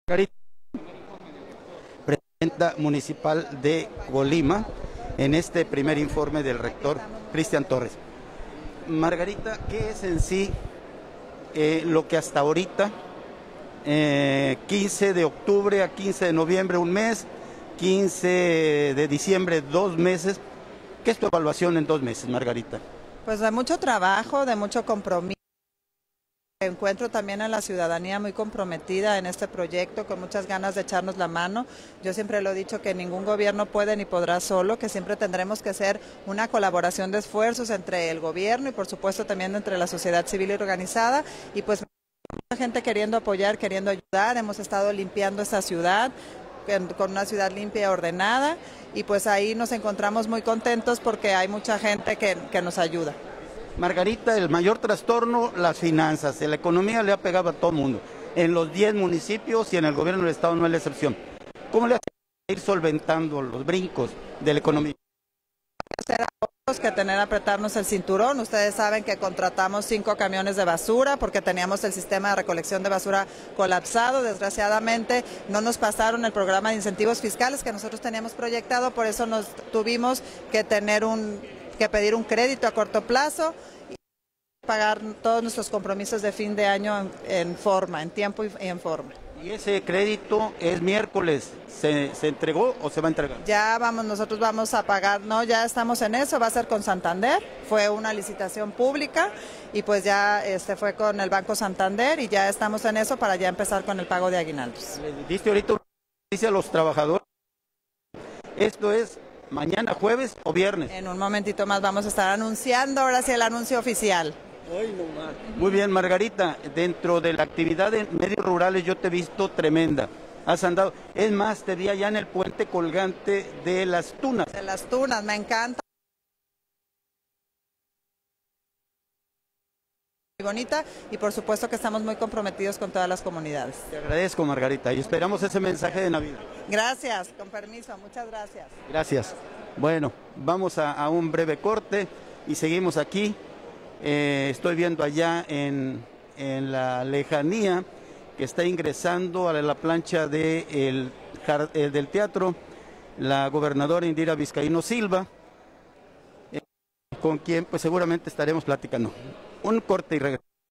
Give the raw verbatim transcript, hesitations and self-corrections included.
Margarita, presidenta municipal de Colima, en este primer informe del rector Cristian Torres. Margarita, ¿qué es en sí eh, lo que hasta ahorita, eh, quince de octubre a quince de noviembre, un mes, quince de diciembre, dos meses? ¿Qué es tu evaluación en dos meses, Margarita? Pues de mucho trabajo, de mucho compromiso. Encuentro también a la ciudadanía muy comprometida en este proyecto, con muchas ganas de echarnos la mano. Yo siempre lo he dicho que ningún gobierno puede ni podrá solo, que siempre tendremos que hacer una colaboración de esfuerzos entre el gobierno y por supuesto también entre la sociedad civil y organizada. Y pues mucha gente queriendo apoyar, queriendo ayudar. Hemos estado limpiando esta ciudad con una ciudad limpia y ordenada, y pues ahí nos encontramos muy contentos porque hay mucha gente que, que nos ayuda. Margarita, el mayor trastorno, las finanzas. La economía le ha pegado a todo el mundo, en los diez municipios y en el gobierno del estado no es la excepción. ¿Cómo le hace para ir solventando los brincos de la economía? Que tener apretarnos el cinturón. Ustedes saben que contratamos cinco camiones de basura porque teníamos el sistema de recolección de basura colapsado. Desgraciadamente no nos pasaron el programa de incentivos fiscales que nosotros teníamos proyectado, por eso nos tuvimos que tener un que pedir un crédito a corto plazo y pagar todos nuestros compromisos de fin de año en, en forma, en tiempo y en forma. ¿Y ese crédito es miércoles? ¿Se, se entregó o se va a entregar? Ya vamos, nosotros vamos a pagar, no, ya estamos en eso, va a ser con Santander, fue una licitación pública y pues ya este fue con el Banco Santander y ya estamos en eso para ya empezar con el pago de aguinaldos. Le diste ahorita una noticia a los trabajadores. Esto es mañana, jueves o viernes. En un momentito más vamos a estar anunciando, ahora sí el anuncio oficial. Muy bien, Margarita, dentro de la actividad de medios rurales yo te he visto tremenda. Has andado, es más, te vi allá en el puente colgante de las Tunas. De las Tunas, me encanta. Muy bonita y por supuesto que estamos muy comprometidos con todas las comunidades. Te agradezco, Margarita, y esperamos ese mensaje de Navidad. Gracias, con permiso, muchas gracias. Gracias. Bueno, vamos a, a un breve corte y seguimos aquí. Eh, estoy viendo allá en, en la lejanía que está ingresando a la plancha de el, el, del teatro la gobernadora Indira Vizcaíno Silva, eh, con quien pues seguramente estaremos platicando. Un corte y regreso.